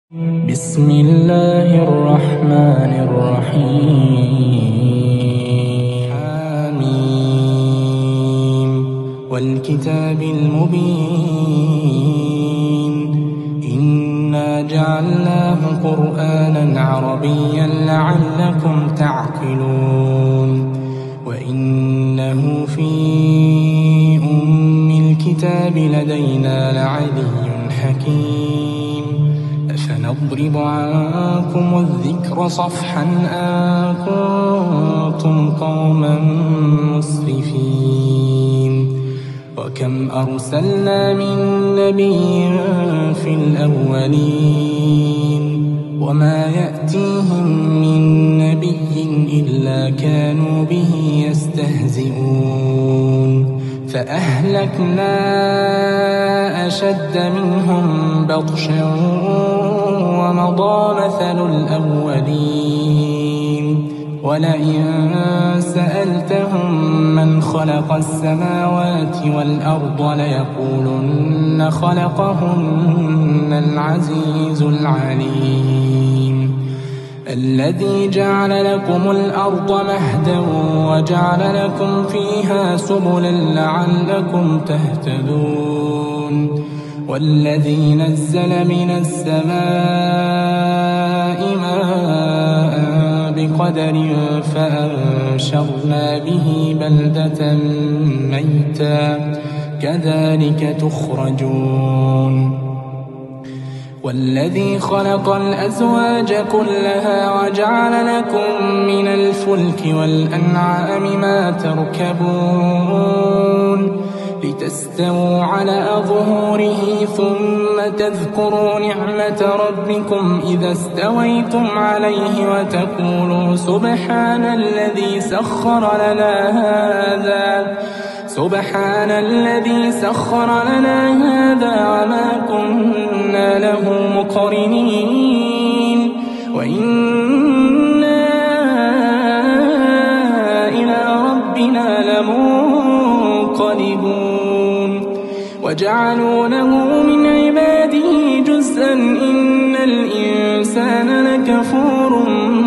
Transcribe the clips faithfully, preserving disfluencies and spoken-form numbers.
بسم الله الرحمن الرحيم حميم والكتاب المبين إنا جعلناه قرآنا عربيا لعلكم تعقلون وإنه في أم الكتاب لدينا لعلي حكيم أفنضرب عنكم الذكر صفحا أن كنتم قوما مسرفين وكم أرسلنا من نبي في الأولين وما يأتيهم من نبي إلا كانوا به يستهزئون فأهلكنا أشد منهم بطشا ومضى مثل الأولين ولئن سألتهم من خلق السماوات والأرض ليقولن خلقهن العزيز العليم الذي جعل لكم الأرض مهدا وجعل لكم فيها سبلا لعلكم تهتدون والذي نزل من السماء ماء بقدر فأنشرنا به بلدة ميتا كذلك تخرجون والذي خلق الأزواج كلها وجعل لكم من الفلك والأنعام ما تركبون لتستووا على ظهوره ثم تذكروا نعمة ربكم إذا استويتم عليه وتقولوا سبحان الذي سخر لنا هذا سبحان الذي سخر لنا هذا وما كنا له مقرنين وإنا إلى ربنا لمنقلبون وجعلوا له من عباده جزءا إن الإنسان لكفور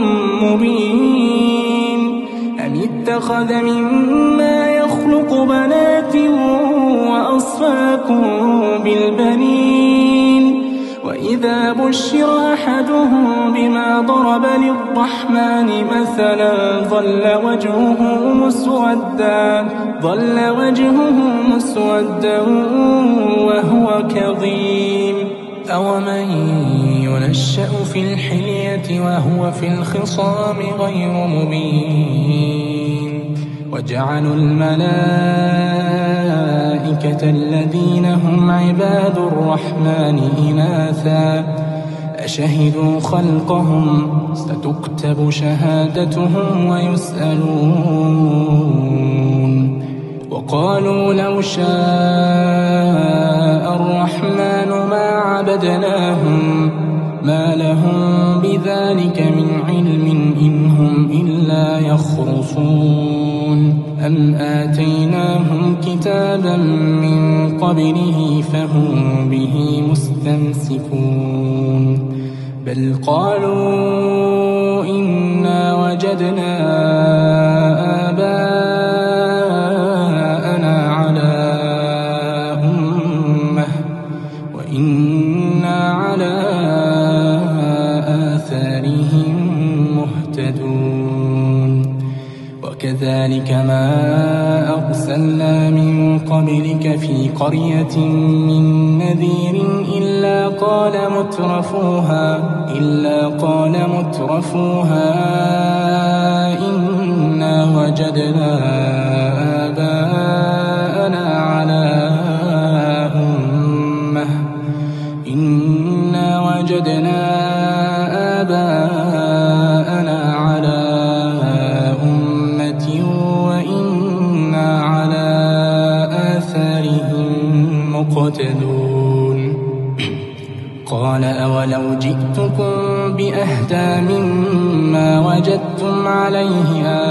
مبين أم اتخذ مما يخلق بنات وأصفاكم بالبنين وإذا بشر أحدهم بما ضرب للرحمن مثلا ظل وجهه مسودا ظل وجهه مسودا وهو كظيم أومن ينشأ في الحلية وهو في الخصام غير مبين وجعلوا الملائكة الذين هم عباد الرحمن إناثا أشهدوا خلقهم ستكتب شهادتهم ويسألون وقالوا لو شاء الرحمن ما عبدناهم ما لهم بذلك من علم إن هم إلا يخرصون أم آتيناهم كتابا من قبله فهم به مستمسكون بل قالوا إنا وجدنا آباءنا على أمة وإنا على آثارهم مهتدون وكذلك ما أرسلنا من قبلك في قرية من نذير إلا قال مترفوها إلا قال مترفوها إنا وجدنا آباءنا على أمة إنا وجدنا آباءنا على أمة وإنا على آثارهم مقتدون قال أولو جئتكم بأهدى مما وجدتم عليه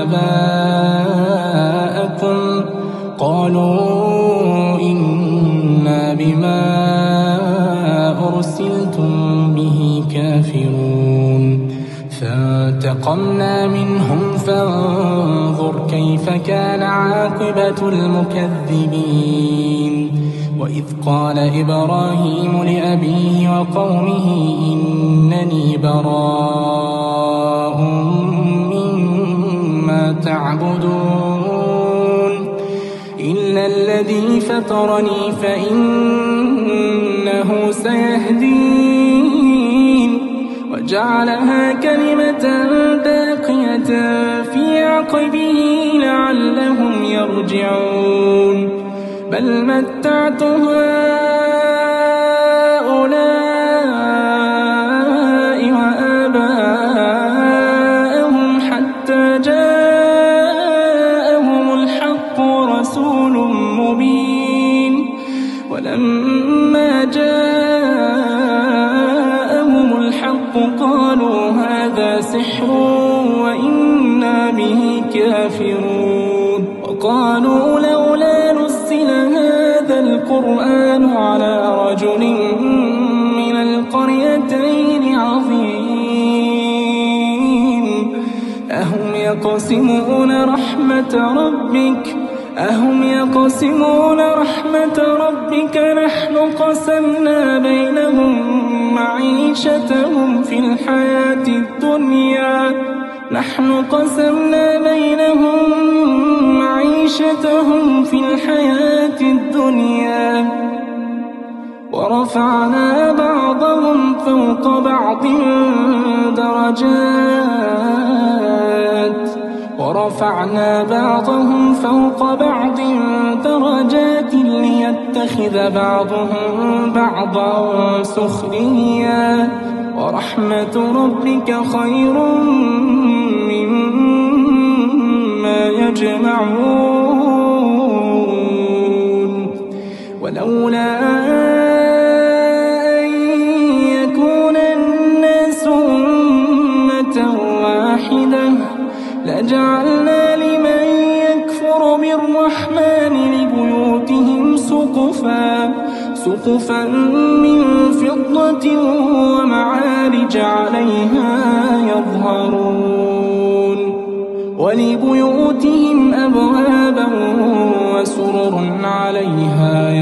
آباءكم قالوا إنا بما أرسلتم به كافرون فانتقمنا منهم فانظر كيف كان عاقبة المكذبين وإذ قال إبراهيم لأبيه وقومه إنني براء مما تعبدون إلا الذي فطرني فإنه سيهدين وجعلها كلمة باقية في عقبه لعلهم يرجعون بل متعت هؤلاء وآباءهم حتى جاءهم الحق رسول مبين ولما جاءهم الحق قالوا هذا سحر وإنا به كافرون وقالوا لولا نزل هذا القرآن على رجل من القريتين عظيم أهم يقسمون رحمة ربك أهم يقسمون رحمة ربك نحن قسمنا بينهم معيشتهم في الحياة الدنيا نحن قسمنا بينهم معيشتهم في الحياة الدنيا ورفعنا بعضهم فوق بعض درجات ورفعنا بعضهم فوق بعض درجات ليتخذ بعضهم بعضا سخريا ورحمة ربك خير مما يجمعون ولولا أن يكون الناس أمة واحدة لجعلنا لمن يكفر بالرحمن لبيوتهم سقفا سقفا من فضة ومعارج عليها يظهرون ولبيوتهم أبوابا وسرر عليها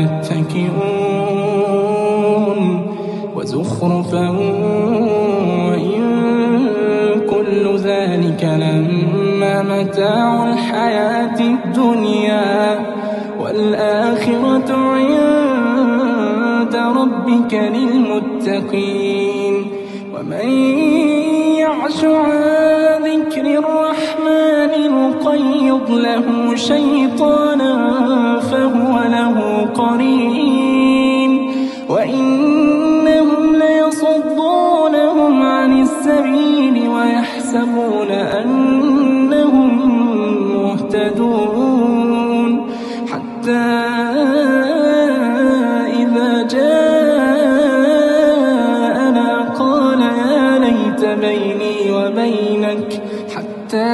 يتكئون وزخرفا وإن كل ذلك لما متاع الحياة الدنيا والآخرة عند ربك للمتقين ومن يعش عن ذكر الرحمن نقيض له شيطانا فهو له قرين وإنهم ليصدونهم عن السبيل ويحسبون أنهم مهتدون حتى إذا جاءنا قال يا ليت بيني وبينك حتى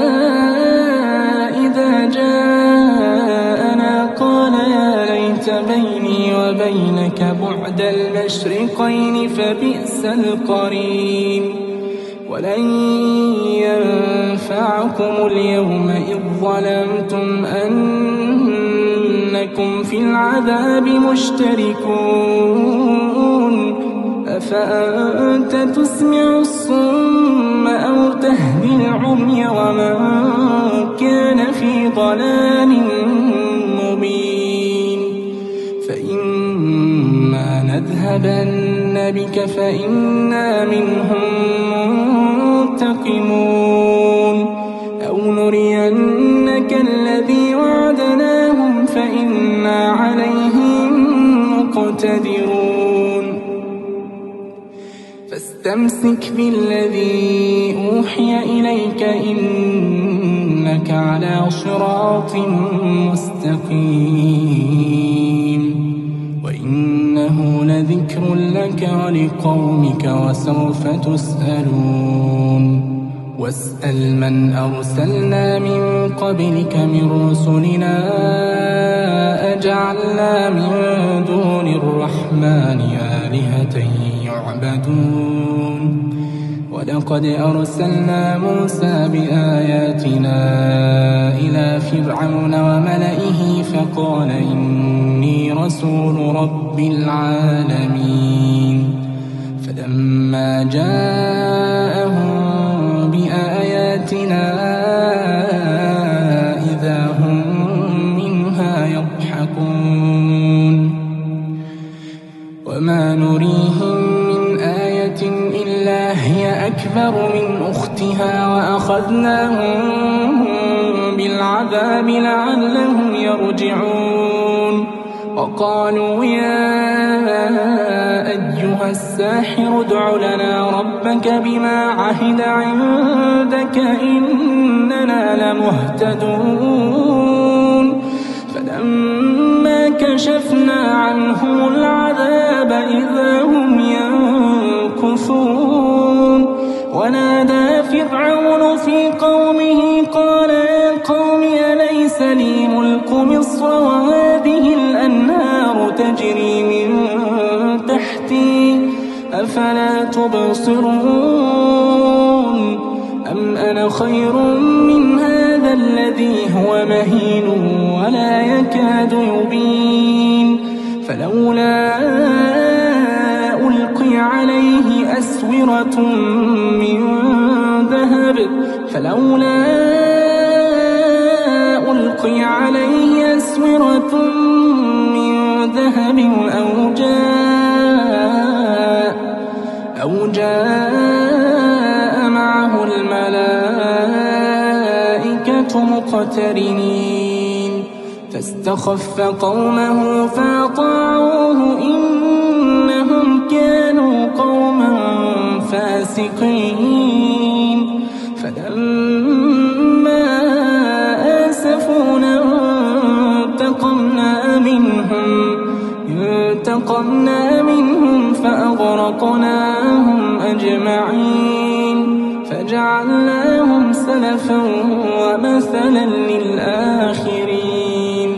إذا جاءنا قال يا ليت بيني وبينك بعد المشرقين فبئس القرين ولن ينفعكم اليوم إذ ظلمتم أنكم في العذاب مشتركون أفأنت تسمع الصم أو تهدي العمي ومن كان في ضلال مبين فإما نذهبن بك فإنا منهم منتقمون أو نرينك الذي وعدناهم فإنا عليهم مقتدرون فاستمسك بالذي أوحي إليك إنك على صراط مستقيم وإنه لذكر لك ولقومك وسوف تسألون واسأل من أرسلنا من قبلك من رسلنا أجعلنا من دون الرحمن آلهة يعبدون ولقد أرسلنا موسى بآياتنا إلى فرعون وملئه فقال إني رسول رب العالمين فلما جاءهم بآياتنا إذا هم منها يضحكون وما نريهم من آية إلا هي أكبر من أختها وأخذناهم بالعذاب لعلهم يرجعون وقالوا يا أيها الساحر ادع لنا ربك بما عهد عندك إننا لمهتدون فلما كشفنا عنهم العذاب إذا هم ينكثون ونادى فرعون في قومه قال يا قوم أليس لي ملك مصر وهذه الأنهار تجري من تحتي أفلا تبصرون أم أنا خير من هذا الذي هو مهين ولا يكاد يبين فلولا ألقي عليه أسورة من ذهب فلولا ألقي عليه أسورة من ذهب أو جاء أو جاء معه الملائكة مقترنين فاستخف قومه فأطاعوه إنهم كانوا قوما فاسقين فلما آسفونا انتقمنا منهم انتقمنا منهم فأغرقناهم أجمعين فجعلناهم سلفا ومثلا للآخرين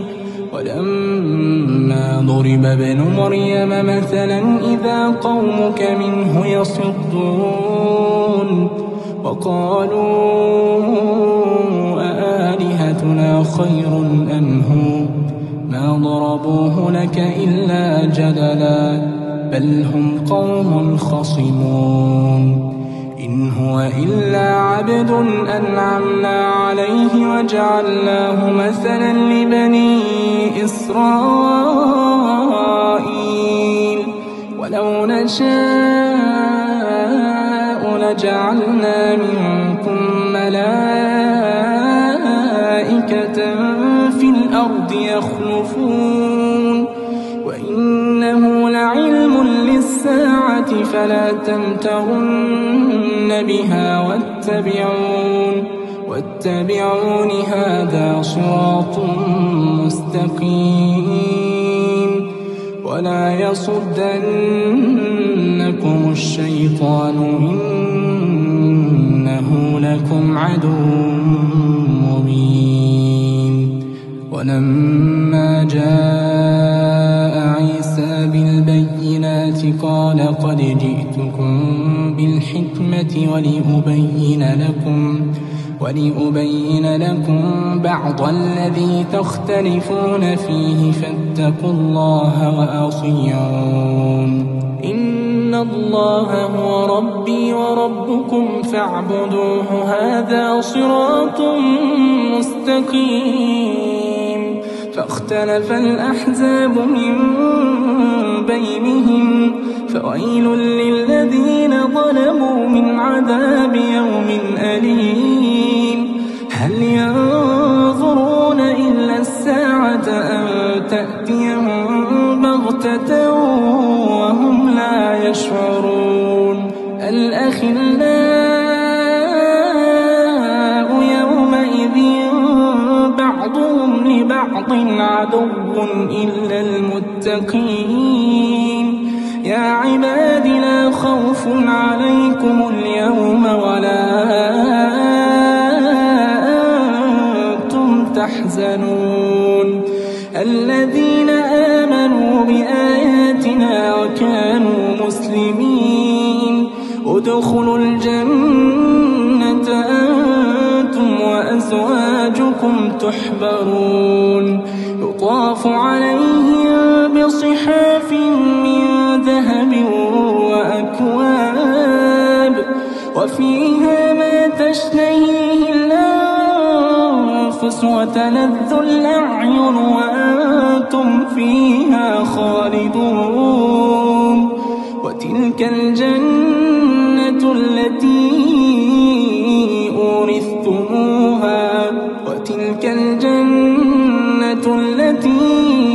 ولما ضرب ابن مريم مثلا إذا قومك منه يصدون وقالوا أآلهتنا خير أم هو ما ضربوه لك إلا جدلا بل هم قوم خصمون إن هو إلا عبد أنعمنا عليه وجعلناه مثلا لبني إسرائيل ولو نشاء لجعلنا منكم ملائكة في الأرض يخلفون وإنه لعلم للساعة فلا تمترن بها واتبعون واتبعون هذا صراط مستقيم ولا يصدنكم الشيطان إنه لكم عدو مبين ولما جاء عيسى بالبينات قال قد جئتكم بالحكمة ولأبين لكم ولأبين لكم بعض الذي تختلفون فيه فاتقوا الله وأطيعون إن الله هو ربي وربكم فاعبدوه هذا صراط مستقيم فاختلف الأحزاب من بينهم فويل للذين ظلموا من عذاب يوم أليم هل ينظرون إلا الساعة أن تأتيهم بغتة وهم لا يشعرون الأخلاء يومئذ بعضهم لبعض عدو إلا المتقين يا عباد لا خوف عليكم اليوم ولا أنتم تحزنون الذين آمنوا بآياتنا وكانوا مسلمين ادخلوا الجنة أنتم وأزواجكم تحبرون يطاف عليهم بصحاف من ذهب وأكواب وفيها ما تشتهيه الأنفس وتلذ الأعين وأنتم فيها خالدون وتلك الجنة التي أورثتموها وتلك الجنة التي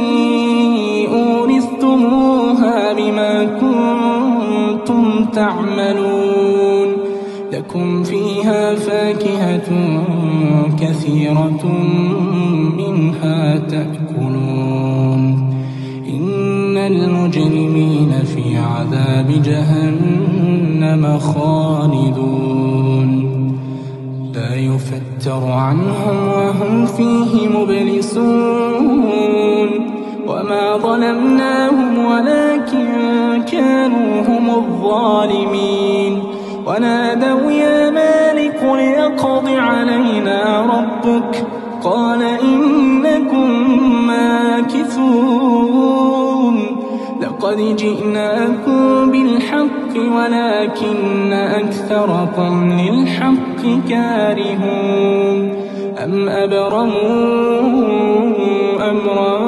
أورثتموها بما كنتم تعملون لكم فيها فاكهة كثيرة منها تأكلون إن المجرمين في عذاب جهنم خالدون لا يفتر عنهم وهم فيه مبلسون وما ظلمناهم ولكن كانوا هم الظالمين ونادوا يا مالك ليقض علينا ربك قال إنكم ماكثون لقد جئناكم بالحق ولكن أكثركم للحق كارهون أم أبرموا أمرا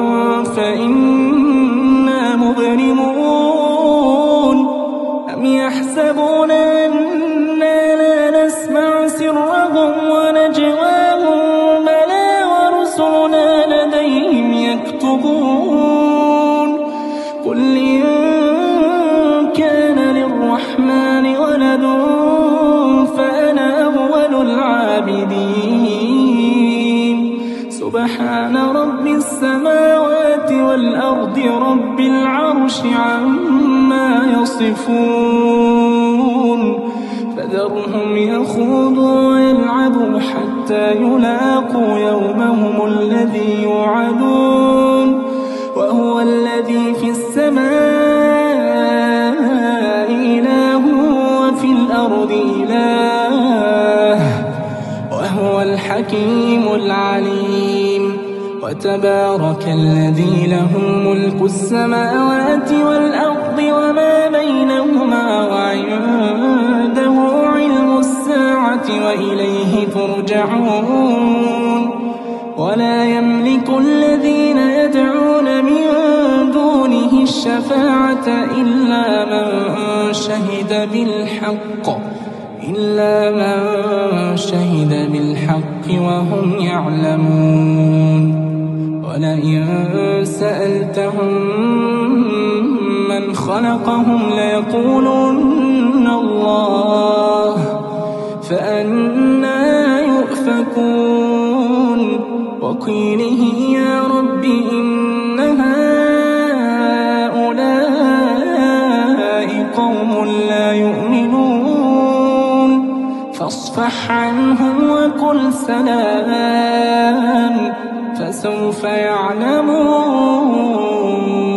فإنا مبرمون أم يحسبون أنا لا نسمع سرهم ونجواهم بلى ورسلنا لديهم يكتبون قل إن كان للرحمن ولد فأنا أول العابدين سبحان رب السماوات والأرض رب العرش عما يصفون فذرهم يخوضوا ويلعبوا حتى يلاقوا يومهم الذي يوعدون وهو الذي في السماء إله وفي الأرض إله وهو الحكيم العليم وتبارك الذي له ملك السماوات والأرض وما بينهما وعنده علم الساعة وإليه ترجعون ولا يملك الذين يدعون من دونه الشفاعة إلا من شهد بالحق إلا من شهد بالحق وهم يعلمون ولئن سألتهم من خلقهم ليقولن الله فأنى يؤفكون وقيله يا رب إن هؤلاء قوم لا يؤمنون فاصفح عنهم وقل سلام فسوف يعلمون